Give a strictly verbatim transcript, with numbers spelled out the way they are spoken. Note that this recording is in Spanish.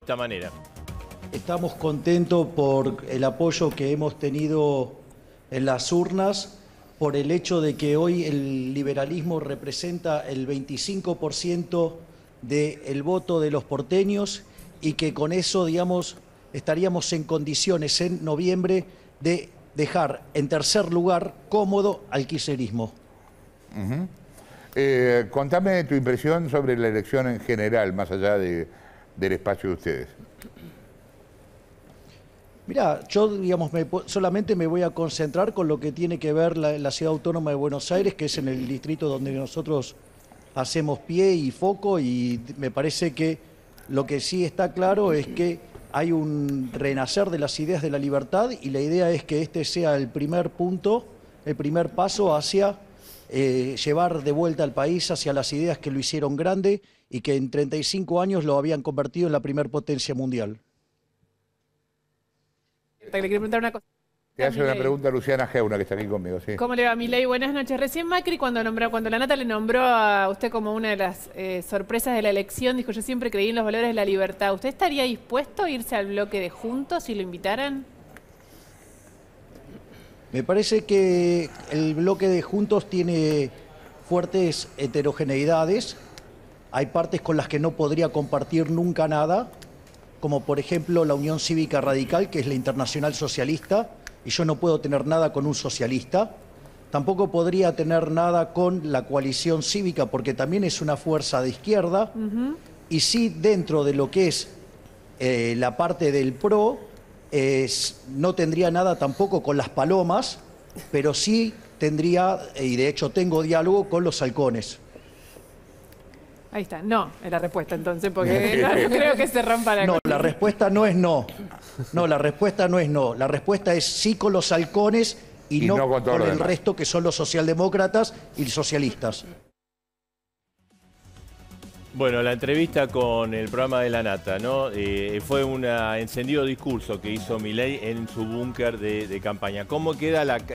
esta manera. Estamos contentos por el apoyo que hemos tenido en las urnas, por el hecho de que hoy el liberalismo representa el veinticinco por ciento del voto de los porteños y que con eso, digamos, estaríamos en condiciones en noviembre de dejar en tercer lugar cómodo al kirchnerismo. Uh-huh. eh, contame tu impresión sobre la elección en general, más allá de, del espacio de ustedes. Mirá, yo digamos, me, solamente me voy a concentrar con lo que tiene que ver la, la Ciudad Autónoma de Buenos Aires, que es en el distrito donde nosotros hacemos pie y foco, y me parece que lo que sí está claro es que hay un renacer de las ideas de la libertad y la idea es que este sea el primer punto, el primer paso hacia eh, llevar de vuelta al país hacia las ideas que lo hicieron grande y que en treinta y cinco años lo habían convertido en la primer potencia mundial. Le quiero preguntar una cosa. Te hace una pregunta Luciana Geuna, que está aquí conmigo. Sí. ¿Cómo le va, Milei? Buenas noches. Recién Macri, cuando nombró, cuando la Nata le nombró a usted como una de las eh, sorpresas de la elección, dijo: yo siempre creí en los valores de la libertad. ¿Usted estaría dispuesto a irse al bloque de Juntos si lo invitaran? Me parece que el bloque de Juntos tiene fuertes heterogeneidades. Hay partes con las que no podría compartir nunca nada, como por ejemplo la Unión Cívica Radical, que es la Internacional Socialista, y yo no puedo tener nada con un socialista. Tampoco podría tener nada con la Coalición Cívica, porque también es una fuerza de izquierda. Uh-huh. Y sí, dentro de lo que es eh, la parte del PRO, es, no tendría nada tampoco con las Palomas, pero sí tendría, y de hecho tengo diálogo con los halcones. Ahí está, no, es la respuesta entonces, porque no, no creo que se rompa la No, cosa. la respuesta no es no. No, la respuesta no es no. La respuesta es sí con los halcones y, y no, no con, con el demás. Resto, que son los socialdemócratas y socialistas. Bueno, la entrevista con el programa de La Nata, ¿no? Eh, fue un encendido discurso que hizo Milei en su búnker de, de campaña. ¿Cómo queda la